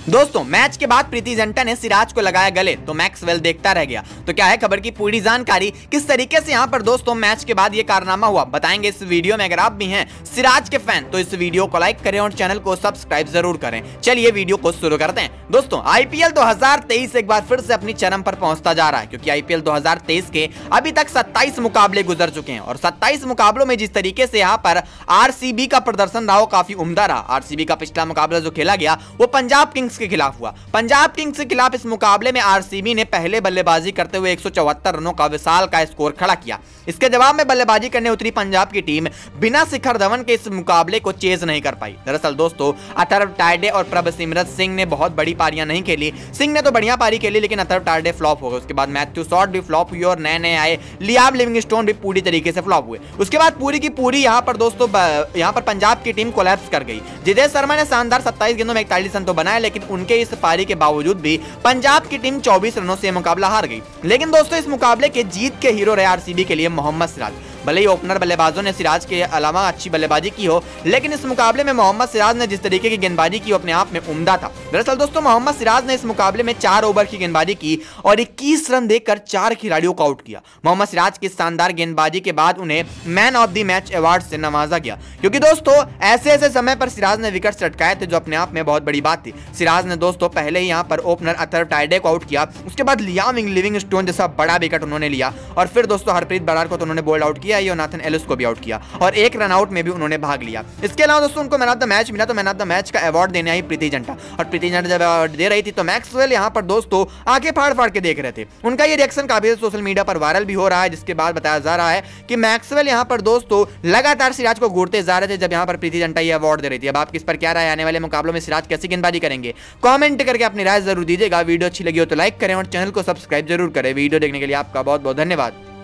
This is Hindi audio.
दोस्तों मैच के बाद प्रीति जिंटा ने सिराज को लगाया गले तो मैक्सवेल देखता रह गया। तो क्या है खबर की पूरी जानकारी, किस तरीके से यहाँ पर दोस्तों मैच के बाद ये कारनामा हुआ, बताएंगे इस वीडियो में। अगर आप भी हैं सिराज के फैन तो इस वीडियो को लाइक करें और चैनल को सब्सक्राइब जरूर करें। चलिए वीडियो को शुरू करते हैं। दोस्तों आईपीएल 2023 एक बार फिर से अपनी चरम पर पहुंचता जा रहा है, क्योंकि आईपीएल 2023 के अभी तक 27 मुकाबले गुजर चुके हैं और 27 मुकाबलों में जिस तरीके से यहाँ पर आरसीबी का प्रदर्शन रहा वो काफी उम्दा रहा। आरसीबी का पिछला मुकाबला जो खेला गया वो पंजाब किंग्स के खिलाफ हुआ। पंजाब किंग्स के खिलाफ इस मुकाबले में आरसीबी ने पहले बल्लेबाजी करते हुए 174 रनों का विशाल का स्कोर खड़ा किया। इसके जवाब में बल्लेबाजी करने उतरी पंजाब की टीम बिना शिखर धवन के इस मुकाबले को चेज नहीं कर पाई। दरअसल दोस्तों अथर्व टार्डे और प्रभसिमरत सिंह ने बहुत बड़ी पारियां नहीं खेली। सिंह ने तो बढ़िया पारी खेली, लेकिन अथर्व टार्डे फ्लॉप हो गए। उसके बाद मैथ्यू शॉर्ट भी फ्लॉप हुई और नए नए आए लियाम लिविंगस्टोन भी पूरी तरीके से फ्लॉप हुए। उसके बाद पूरी की पूरी यहाँ पर दोस्तों पंजाब की टीम कोलैप्स कर गई। जितेश शर्मा ने शानदार 27 गेंदों में 41 रन तो बनाए, लेकिन उनके इस पारी के बावजूद भी पंजाब की टीम 24 रनों से मुकाबला हार गई। लेकिन दोस्तों इस मुकाबले के जीत के हीरो रहे आरसीबी के लिए मोहम्मद सिराज। भले ही ओपनर बल्लेबाजों ने सिराज के अलावा अच्छी बल्लेबाजी की हो, लेकिन इस मुकाबले में मोहम्मद सिराज ने जिस तरीके की गेंदबाजी की अपने आप में उम्दा था। दरअसल दोस्तों मोहम्मद सिराज ने इस मुकाबले में 4 ओवर की गेंदबाजी की और 21 रन देकर 4 खिलाड़ियों को आउट किया। मोहम्मद सिराज की शानदार गेंदबाजी के बाद उन्हें man of the match award से नवाजा गया, क्योंकि दोस्तों ऐसे ऐसे समय पर सिराज ने विकेट चटकाए थे जो अपने आप में बहुत बड़ी बात थी। सिराज ने दोस्तों पहले ही यहाँ पर ओपनर अथर्व टार्डे को आउट किया, उसके बाद लियाम लिविंगस्टोन जैसा बड़ा विकेट उन्होंने लिया और फिर दोस्तों हरप्रीत बरार को तो उन्होंने बोल्ड आउट किया, नाथन एलिस को भी आउट किया और 1 रन आउट में भी उन्होंने भाग लिया। इसके अलावा दोस्तों उनको मैन ऑफ द मैच मिला, तो मैन ऑफ द मैच का अवार्ड देने आई प्रीति जिंटा। और प्रीति जिंटा जब अवार्ड दे रही थी तो मैक्सवेल यहाँ पर दोस्तों आंखें फाड़ फाड़ के देख रहे थे। उनका ये रिएक्शन काफी सोशल मीडिया पर वायरल भी हो रहा है, जिसके बाद बताया जा रहा है कि मैक्सवेल यहाँ पर दोस्तों लगातार सिराज को घूरते जा रहे थे जब यहाँ पर प्रीति जिंटा ये अवार्ड दे रही थी। अब आपकी इस पर क्या राय, आने वाले मुकाबलों में सिराज कैसी गेंदबाजी करेंगे, कमेंट करके अपनी राय जरूर दीजिएगा। वीडियो अच्छी लगी हो तो लाइक करें और चैनल को सब्सक्राइब जरूर करें। वीडियो देखने के लिए आपका बहुत बहुत धन्यवाद।